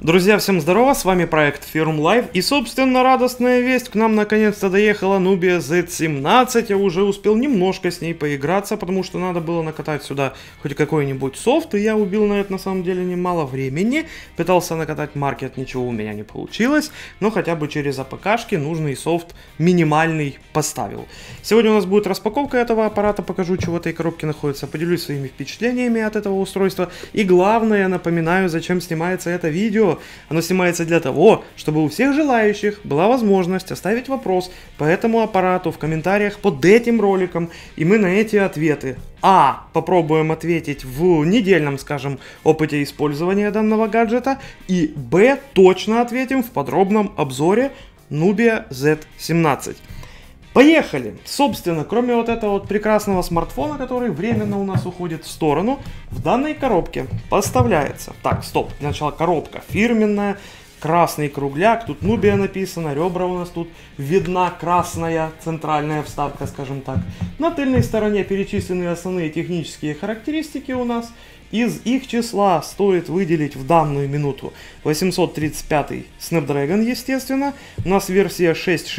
Друзья, всем здорово, с вами проект Firm Live, и собственно радостная весть, к нам наконец-то доехала Nubia Z17, я уже успел немножко с ней поиграться, потому что надо было накатать сюда хоть какой-нибудь софт, и я убил на это на самом деле немало времени, пытался накатать маркет, ничего у меня не получилось, но хотя бы через АПКшки нужный софт минимальный поставил. Сегодня у нас будет распаковка этого аппарата, покажу, что в этой коробке находится, поделюсь своими впечатлениями от этого устройства, и главное, напоминаю, зачем снимается это видео. Оно снимается для того, чтобы у всех желающих была возможность оставить вопрос по этому аппарату в комментариях под этим роликом, и мы на эти ответы попробуем ответить в недельном, скажем, опыте использования данного гаджета, и точно ответим в подробном обзоре Nubia Z17. Поехали! Собственно, кроме вот этого вот прекрасного смартфона, который временно у нас уходит в сторону, в данной коробке поставляется... Так, стоп, сначала коробка фирменная, красный кругляк, тут Nubia написано, ребра у нас тут, видна красная центральная вставка, скажем так. На тыльной стороне перечислены основные технические характеристики у нас. Из их числа стоит выделить в данную минуту 835 Snapdragon, естественно. У нас версия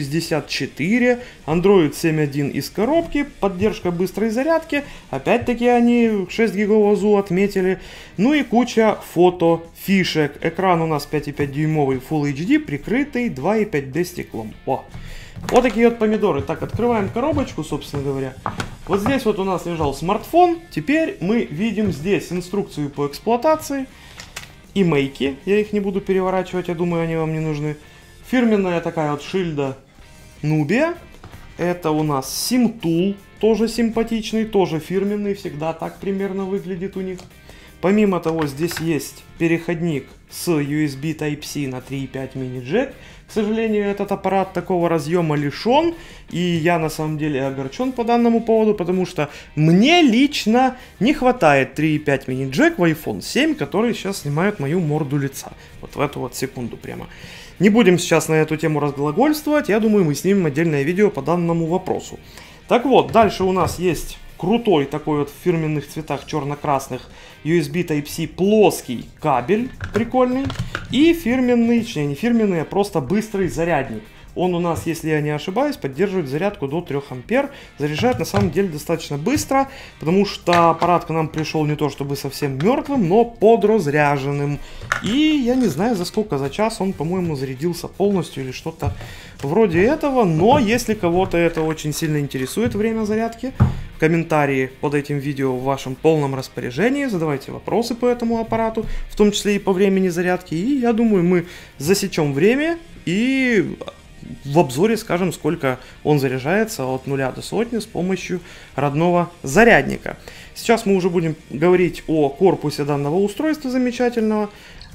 6.64, Android 7.1 из коробки, поддержка быстрой зарядки. Опять-таки они 6 гигов ОЗУ отметили. Ну и куча фото-фишек. Экран у нас 5,5 дюймовый Full HD, прикрытый 2,5D стеклом. Вот такие вот помидоры. Так, открываем коробочку, собственно говоря. Вот здесь вот у нас лежал смартфон. Теперь мы видим здесь инструкцию по эксплуатации. И мейки. Я их не буду переворачивать, я думаю, они вам не нужны. Фирменная такая вот шильда Nubia. Это у нас SIM-Tool. Тоже симпатичный, тоже фирменный. Всегда так примерно выглядит у них. Помимо того, здесь есть переходник с USB Type-C на 3.5 мини-джек. К сожалению, этот аппарат такого разъема лишен, и я на самом деле огорчен по данному поводу, потому что мне лично не хватает 3.5 мини-джек в iPhone 7, который сейчас снимает мою морду лица. Вот в эту вот секунду прямо. Не будем сейчас на эту тему разглагольствовать, я думаю, мы снимем отдельное видео по данному вопросу. Так вот, дальше у нас есть крутой такой вот в фирменных цветах черно-красных USB Type-C плоский кабель, прикольный, и фирменный, точнее не фирменный, а просто быстрый зарядник. Он у нас, если я не ошибаюсь, поддерживает зарядку до 3 ампер, заряжает на самом деле достаточно быстро, потому что аппарат к нам пришел не то чтобы совсем мертвым, но подразряженным. И я не знаю за сколько, за час он, по-моему, зарядился полностью или что-то вроде этого, но если кого-то это очень сильно интересует, время зарядки, комментарии под этим видео в вашем полном распоряжении, задавайте вопросы по этому аппарату, в том числе и по времени зарядки, и я думаю, мы засечем время и в обзоре скажем, сколько он заряжается от 0 до сотни с помощью родного зарядника. Сейчас мы уже будем говорить о корпусе данного устройства замечательного.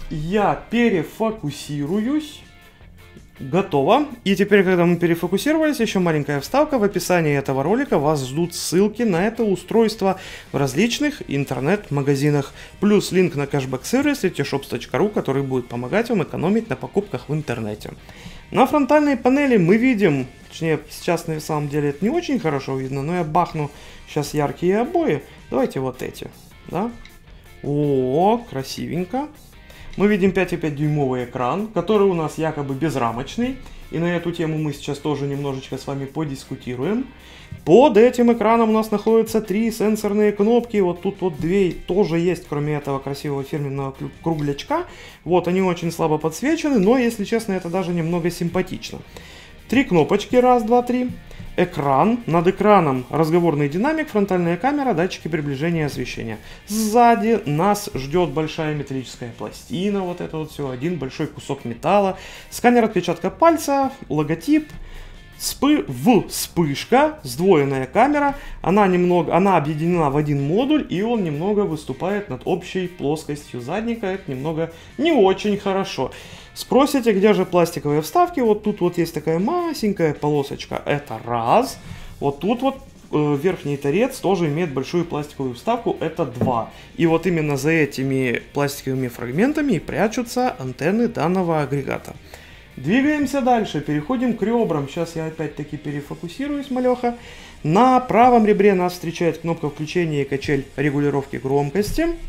Я перефокусируюсь. Готово. И теперь, когда мы перефокусировались, еще маленькая вставка. В описании этого ролика вас ждут ссылки на это устройство в различных интернет-магазинах. Плюс линк на кэшбэк-сервис letyshops.ru, который будет помогать вам экономить на покупках в интернете. На фронтальной панели мы видим, точнее, сейчас на самом деле это не очень хорошо видно, но я бахну сейчас яркие обои. Давайте вот эти, да? О, красивенько. Мы видим 5,5 дюймовый экран, который у нас якобы безрамочный. И на эту тему мы сейчас тоже немножечко с вами подискутируем. Под этим экраном у нас находятся 3 сенсорные кнопки. Вот тут вот 2 тоже есть, кроме этого красивого фирменного круглячка. Вот они очень слабо подсвечены, но, если честно, это даже немного симпатично. 3 кнопочки, раз, два, 3. Экран, над экраном разговорный динамик, фронтальная камера, датчики приближения и освещения. Сзади нас ждет большая металлическая пластина, вот это вот все, один большой кусок металла, сканер отпечатка пальца, логотип, вспышка, сдвоенная камера, она объединена в один модуль, и он немного выступает над общей плоскостью задника, это немного не очень хорошо. Спросите, где же пластиковые вставки? Вот тут вот есть такая масенькая полосочка, это раз. Вот тут вот верхний торец тоже имеет большую пластиковую вставку, это 2. И вот именно за этими пластиковыми фрагментами и прячутся антенны данного агрегата. Двигаемся дальше, переходим к ребрам. Сейчас я опять-таки перефокусируюсь, малеха. На правом ребре нас встречает кнопка включения и качель регулировки громкости.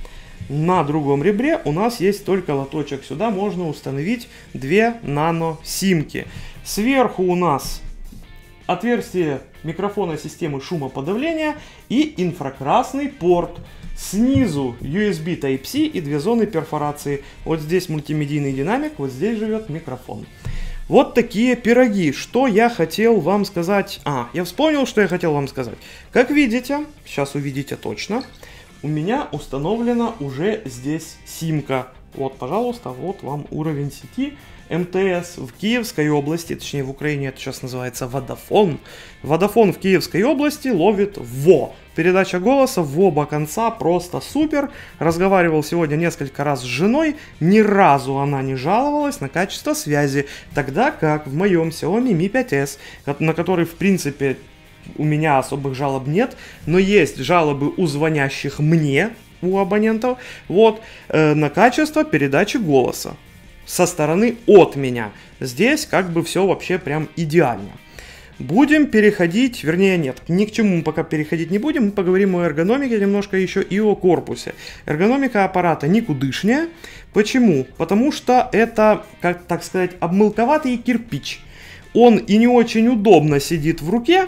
На другом ребре у нас есть только лоточек. Сюда можно установить 2 нано-симки. Сверху у нас отверстие микрофона системы шумоподавления и инфракрасный порт. Снизу USB Type-C и 2 зоны перфорации. Вот здесь мультимедийный динамик, вот здесь живет микрофон. Вот такие пироги. Что я хотел вам сказать? Я вспомнил, что я хотел вам сказать. Как видите, сейчас увидите точно, у меня установлена уже здесь симка. Вот, пожалуйста, вот вам уровень сети МТС в Киевской области, точнее в Украине это сейчас называется Водафон. Водафон в Киевской области ловит ВО. Передача голоса в оба конца просто супер. Разговаривал сегодня несколько раз с женой, ни разу она не жаловалась на качество связи. Тогда как в моем Xiaomi Mi 5s, на который в принципе у меня особых жалоб нет, но есть жалобы у звонящих мне, у абонентов, вот, на качество передачи голоса со стороны от меня. Здесь как бы все вообще прям идеально. Будем переходить, вернее нет, ни к чему мы пока переходить не будем, мы поговорим о эргономике немножко еще и о корпусе. Эргономика аппарата никудышняя. Почему? Потому что это, как так сказать, обмылковатый кирпич. Он и не очень удобно сидит в руке,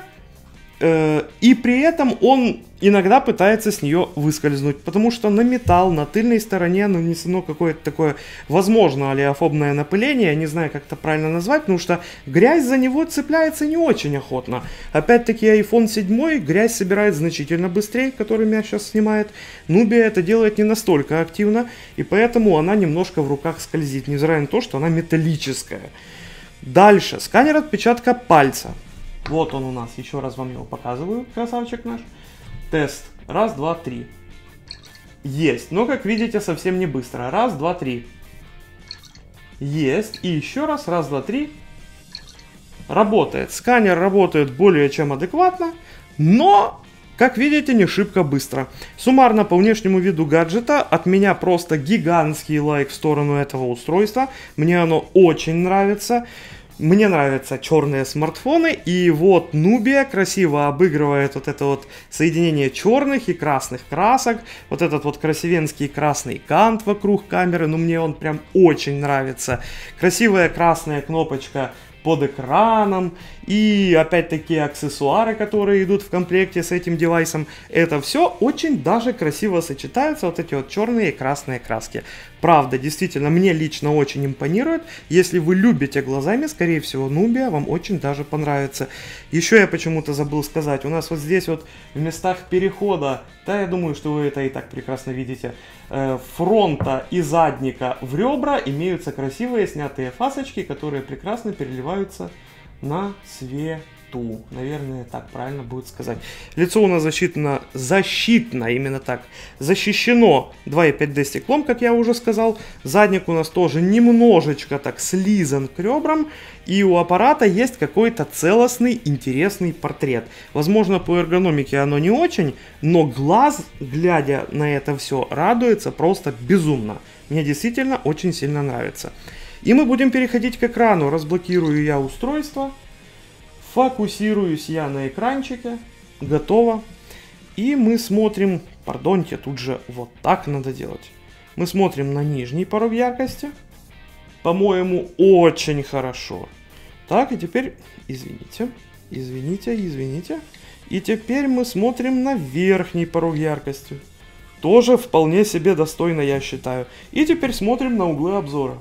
и при этом он иногда пытается с нее выскользнуть, потому что на металл, на тыльной стороне нанесено какое-то такое, возможно, олеофобное напыление, я не знаю, как это правильно назвать, потому что грязь за него цепляется не очень охотно. Опять-таки, iPhone 7 грязь собирает значительно быстрее, который меня сейчас снимает. Nubia это делает не настолько активно, и поэтому она немножко в руках скользит, невзирая на то, что она металлическая. Дальше, сканер отпечатка пальца. Вот он у нас, еще раз вам его показываю, красавчик наш. Тест. Раз, два, три. Есть, но как видите, совсем не быстро. Раз, два, три. Есть, и еще раз, раз, два, три. Работает. Сканер работает более чем адекватно, но, как видите, не шибко быстро. Суммарно по внешнему виду гаджета от меня просто гигантский лайк в сторону этого устройства. Мне оно очень нравится. Мне нравятся черные смартфоны, и вот Nubia красиво обыгрывает вот это вот соединение черных и красных красок, вот этот вот красивенский красный кант вокруг камеры, ну мне он прям очень нравится. Красивая красная кнопочка под экраном, и опять-таки аксессуары, которые идут в комплекте с этим девайсом, это все очень даже красиво сочетается, вот эти вот черные и красные краски. Правда, действительно, мне лично очень импонирует. Если вы любите глазами, скорее всего, Nubia вам очень даже понравится. Еще я почему-то забыл сказать, у нас вот здесь вот в местах перехода, да, я думаю, что вы это и так прекрасно видите, фронта и задника в ребра имеются красивые снятые фасочки, которые прекрасно переливаются на свету. Наверное, так правильно будет сказать. Лицо у нас защитно, именно так, защищено 2.5D стеклом, как я уже сказал. Задник у нас тоже немножечко так слизан к ребрам. И у аппарата есть какой-то целостный, интересный портрет. Возможно, по эргономике оно не очень, но глаз, глядя на это все, радуется просто безумно. Мне действительно очень сильно нравится. И мы будем переходить к экрану. Разблокирую я устройство. Фокусируюсь я на экранчике. Готово. И мы смотрим... Пардоньте, тут же вот так надо делать. Мы смотрим на нижний порог яркости. По-моему, очень хорошо. Так, и теперь... Извините. И теперь мы смотрим на верхний порог яркости. Тоже вполне себе достойно, я считаю. И теперь смотрим на углы обзора.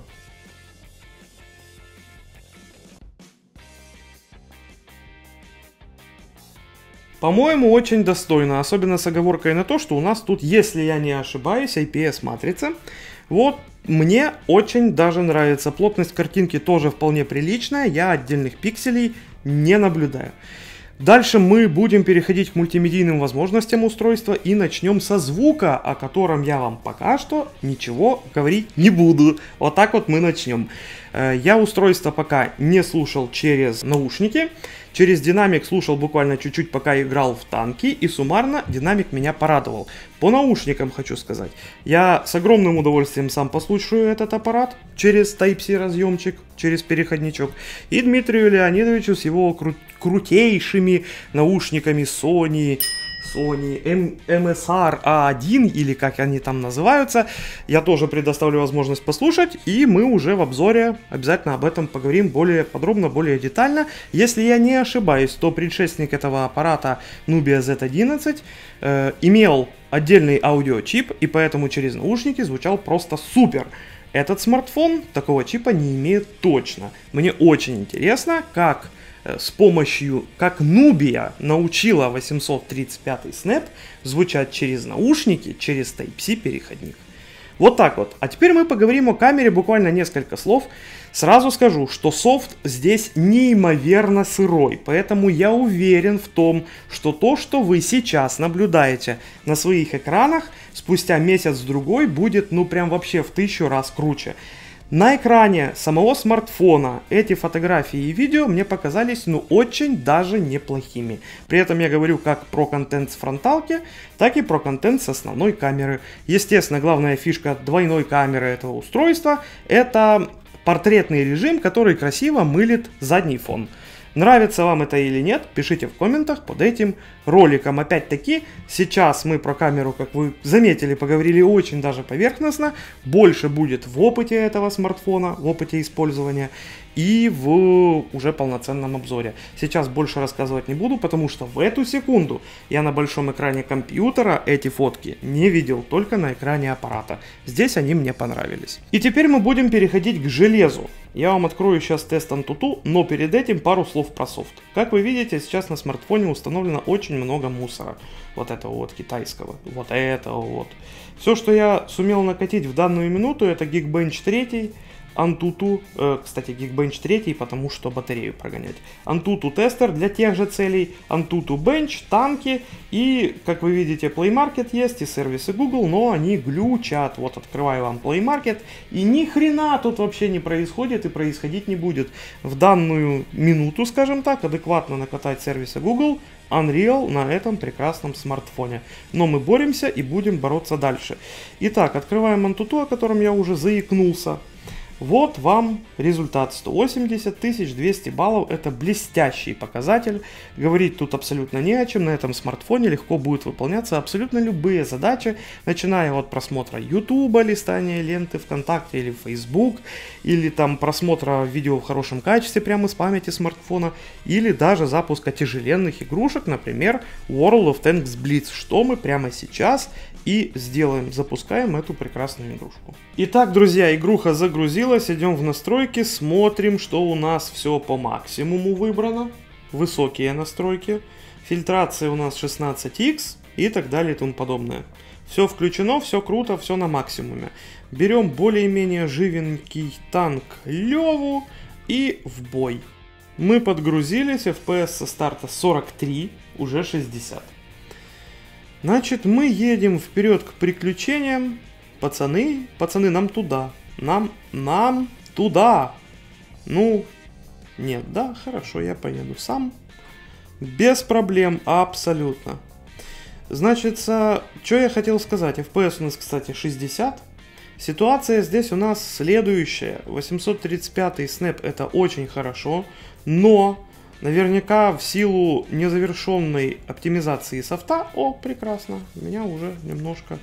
По-моему, очень достойно, особенно с оговоркой на то, что у нас тут, если я не ошибаюсь, IPS-матрица. Вот, мне очень даже нравится. Плотность картинки тоже вполне приличная, я отдельных пикселей не наблюдаю. Дальше мы будем переходить к мультимедийным возможностям устройства и начнем со звука, о котором я вам пока что ничего говорить не буду. Вот так вот мы начнем. Я устройство пока не слушал через наушники. Через динамик слушал буквально чуть-чуть, пока играл в танки, и суммарно динамик меня порадовал. По наушникам хочу сказать. Я с огромным удовольствием сам послушаю этот аппарат через Type-C разъемчик, через переходничок. И Дмитрию Леонидовичу с его крутейшими наушниками Sony Sony MSR A1, или как они там называются. Я тоже предоставлю возможность послушать, и мы уже в обзоре обязательно об этом поговорим более подробно, более детально. Если я не ошибаюсь, то предшественник этого аппарата Nubia Z11 имел отдельный аудиочип, и поэтому через наушники звучал просто супер. Этот смартфон такого чипа не имеет точно. Мне очень интересно, как Nubia научила 835 Snap звучать через наушники, через Type-C переходник. Вот так вот. А теперь мы поговорим о камере, буквально несколько слов. Сразу скажу, что софт здесь неимоверно сырой, поэтому я уверен в том, что то, что вы сейчас наблюдаете на своих экранах, спустя месяц-другой будет ну прям вообще в 1000 раз круче. На экране самого смартфона эти фотографии и видео мне показались ну очень даже неплохими. При этом я говорю как про контент с фронталки, так и про контент с основной камеры. Естественно, главная фишка двойной камеры этого устройства — это портретный режим, который красиво мылит задний фон. Нравится вам это или нет, пишите в комментах под этим роликом. Опять-таки, сейчас мы про камеру, как вы заметили, поговорили очень даже поверхностно. Больше будет в опыте этого смартфона, в опыте использования и в уже полноценном обзоре. Сейчас больше рассказывать не буду, потому что в эту секунду я на большом экране компьютера эти фотки не видел, только на экране аппарата. Здесь они мне понравились. И теперь мы будем переходить к железу. Я вам открою сейчас тест Antutu, но перед этим пару слов про софт. Как вы видите, сейчас на смартфоне установлено очень много мусора. Вот этого вот китайского, вот этого вот. Все, что я сумел накатить в данную минуту, это Geekbench 3, Antutu, кстати, Geekbench 3, потому что батарею прогонять. Antutu тестер для тех же целей, Antutu Bench, танки и, как вы видите, Play Market есть и сервисы Google, но они глючат. Вот открываю вам Play Market, и ни хрена тут вообще не происходит и происходить не будет. В данную минуту, скажем так, адекватно накатать сервисы Google Unreal на этом прекрасном смартфоне. Но мы боремся и будем бороться дальше. Итак, открываем Antutu, о котором я уже заикнулся. Вот вам результат. 180 200 баллов. Это блестящий показатель. Говорить тут абсолютно не о чем. На этом смартфоне легко будут выполняться абсолютно любые задачи, начиная от просмотра YouTube, листания ленты ВКонтакте или Facebook, или там просмотра видео в хорошем качестве прямо с памяти смартфона, или даже запуска тяжеленных игрушек, например, World of Tanks Blitz, что мы прямо сейчас и сделаем. Запускаем эту прекрасную игрушку. Итак, друзья, игруха загрузилась. Идем в настройки, смотрим, что у нас все по максимуму выбрано. Высокие настройки. Фильтрация у нас 16X и так далее и тому подобное. Все включено, все круто, все на максимуме. Берем более-менее живенький танк Леву и в бой. Мы подгрузились, FPS со старта 43, уже 60. Значит, мы едем вперед к приключениям. Пацаны, нам туда. Нам туда. Ну, нет, да, хорошо, я поеду сам. Без проблем, абсолютно. Значит, что я хотел сказать. FPS у нас, кстати, 60. Ситуация здесь у нас следующая. 835 Snap это очень хорошо, но наверняка в силу незавершенной оптимизации софта... О, прекрасно, меня уже немножко...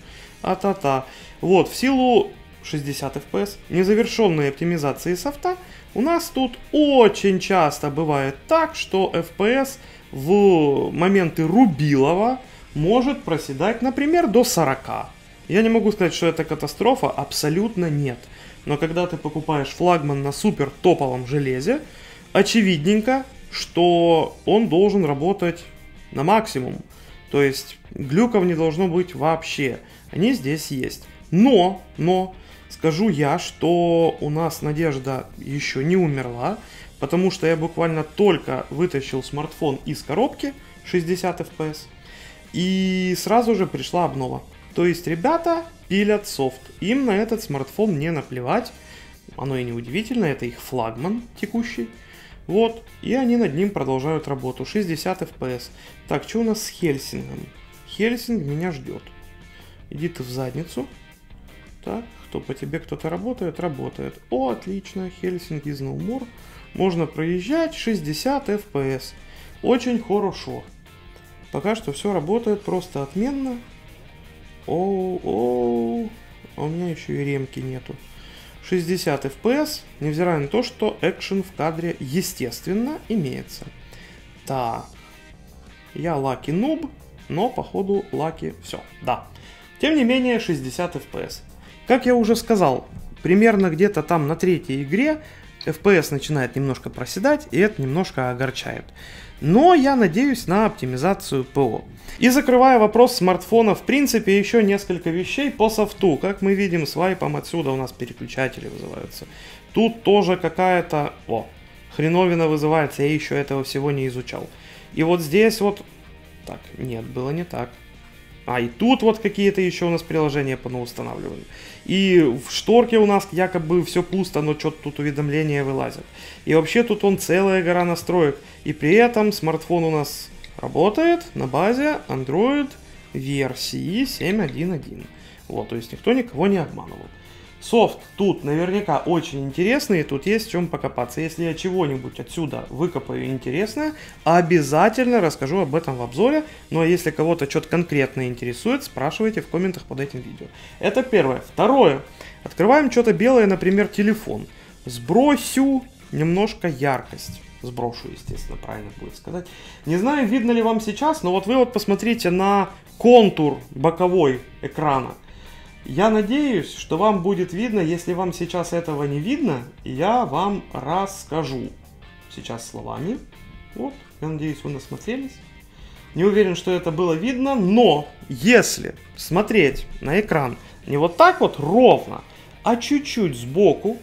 Вот, в силу 60 FPS незавершенной оптимизации софта у нас тут очень часто бывает так, что FPS в моменты рубилова может проседать, например, до 40. Я не могу сказать, что это катастрофа, абсолютно нет. Но когда ты покупаешь флагман на супер топовом железе, очевидненько, что он должен работать на максимум. То есть глюков не должно быть вообще. Они здесь есть. Но, скажу я, что у нас надежда еще не умерла, потому что я буквально только вытащил смартфон из коробки 60 FPS, и сразу же пришла обнова. То есть ребята пилят софт. Им на этот смартфон не наплевать. Оно и не удивительно, это их флагман текущий. Вот, и они над ним продолжают работу. 60 FPS. Так, что у нас с Хельсингом? Хельсинг меня ждет. Иди ты в задницу. Так, кто по тебе кто-то работает? Работает. О, отлично, Хельсинг is no more. Можно проезжать 60 FPS. Очень хорошо. Пока что все работает просто отменно. Оу, а у меня еще и ремки нету. 60 FPS, невзирая на то, что экшен в кадре, естественно, имеется. Так, я лаки нуб, но походу лаки все, да. Тем не менее, 60 FPS. Как я уже сказал, примерно где-то там на третьей игре FPS начинает немножко проседать, и это немножко огорчает. Но я надеюсь на оптимизацию ПО. И закрывая вопрос смартфона, в принципе, еще несколько вещей по софту. Как мы видим, свайпом отсюда у нас переключатели вызываются. Тут тоже какая-то... хреновина вызывается, я еще этого всего не изучал. И вот здесь вот... Так, нет, было не так. И тут вот какие-то еще у нас приложения понаустанавливали. И в шторке у нас якобы все пусто, но что-то тут уведомления вылазят. И вообще тут целая гора настроек. И при этом смартфон у нас работает на базе Android версии 7.1.1. Вот, то есть никто никого не обманывал. Софт тут наверняка очень интересный, тут есть в чем покопаться. Если я чего-нибудь отсюда выкопаю интересное, обязательно расскажу об этом в обзоре. Ну а если кого-то что-то конкретно интересует, спрашивайте в комментах под этим видео. Это первое. Второе. Открываем что-то белое, например, телефон. Сбросю немножко яркость. Сброшу, естественно, правильно будет сказать. Не знаю, видно ли вам сейчас, но вот вы вот посмотрите на контур боковой экрана. Я надеюсь, что вам будет видно. Если вам сейчас этого не видно, я вам расскажу. Сейчас словами. Вот, я надеюсь, вы насмотрелись. Не уверен, что это было видно, но если смотреть на экран не вот так вот ровно, а чуть-чуть сбоку,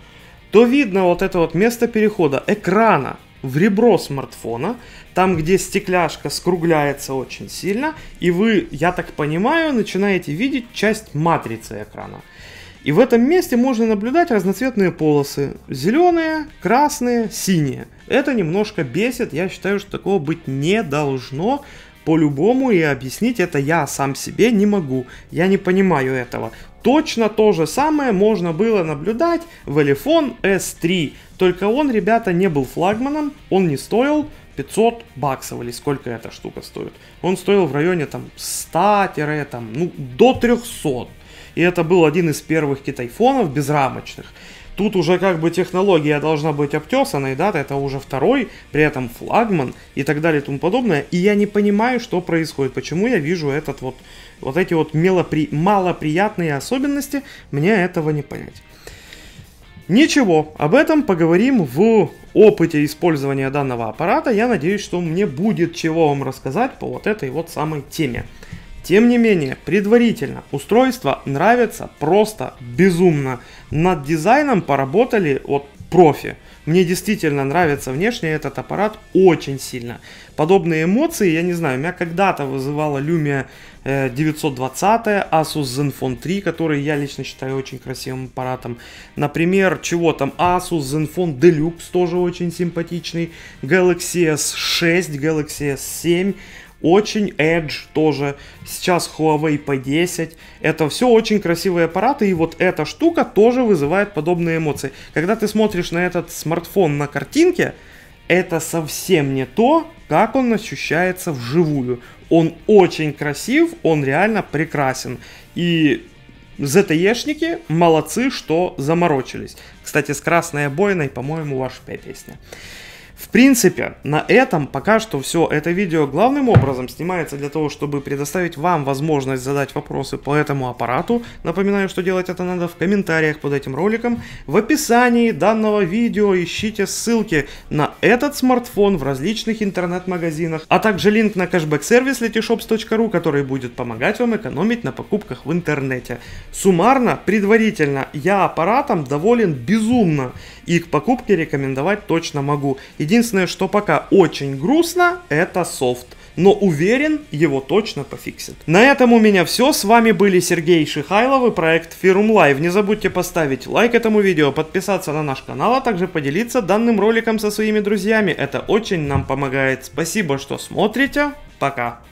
то видно вот это вот место перехода экрана в ребро смартфона, там, где стекляшка скругляется очень сильно, и вы, я так понимаю, начинаете видеть часть матрицы экрана. И в этом месте можно наблюдать разноцветные полосы. Зеленые, красные, синие. Это немножко бесит, я считаю, что такого быть не должно. По-любому, и объяснить это я сам себе не могу. Я не понимаю этого. Точно то же самое можно было наблюдать в iPhone S3. Только он, ребята, не был флагманом, он не стоил 500 баксов, или сколько эта штука стоит. Он стоил в районе там 100, до 300. И это был один из первых китайфонов безрамочных. Тут уже как бы технология должна быть обтесанной, да, это уже второй, при этом флагман и так далее и тому подобное. И я не понимаю, что происходит, почему я вижу вот эти вот малоприятные особенности, мне этого не понять. Ничего, об этом поговорим в опыте использования данного аппарата. Я надеюсь, что мне будет чего вам рассказать по вот этой вот самой теме. Тем не менее, предварительно устройство нравится просто безумно. Над дизайном поработали профи. Мне действительно нравится внешне этот аппарат очень сильно. Подобные эмоции, я не знаю, меня когда-то вызывала Lumia 920, Asus Zenfone 3, который я лично считаю очень красивым аппаратом. Например, Asus Zenfone Deluxe, тоже очень симпатичный. Galaxy S6, Galaxy S7. Очень Edge тоже, сейчас Huawei P10, это все очень красивые аппараты, и вот эта штука тоже вызывает подобные эмоции. Когда ты смотришь на этот смартфон на картинке, это совсем не то, как он ощущается вживую. Он очень красив, он реально прекрасен, и ZTE-шники молодцы, что заморочились. Кстати, с красной обойной, по-моему, ваша песня. В принципе, на этом пока что все. Это видео главным образом снимается для того, чтобы предоставить вам возможность задать вопросы по этому аппарату. Напоминаю, что делать это надо в комментариях под этим роликом. В описании данного видео ищите ссылки на этот смартфон в различных интернет-магазинах, а также линк на кэшбэк-сервис letyshops.ru, который будет помогать вам экономить на покупках в интернете. Суммарно, предварительно, я аппаратом доволен безумно и к покупке рекомендовать точно могу. Единственное, что пока очень грустно, это софт. Но уверен, его точно пофиксят. На этом у меня все. С вами были Сергей Шихайлов и проект Firm Live. Не забудьте поставить лайк этому видео, подписаться на наш канал, а также поделиться данным роликом со своими друзьями. Это очень нам помогает. Спасибо, что смотрите. Пока.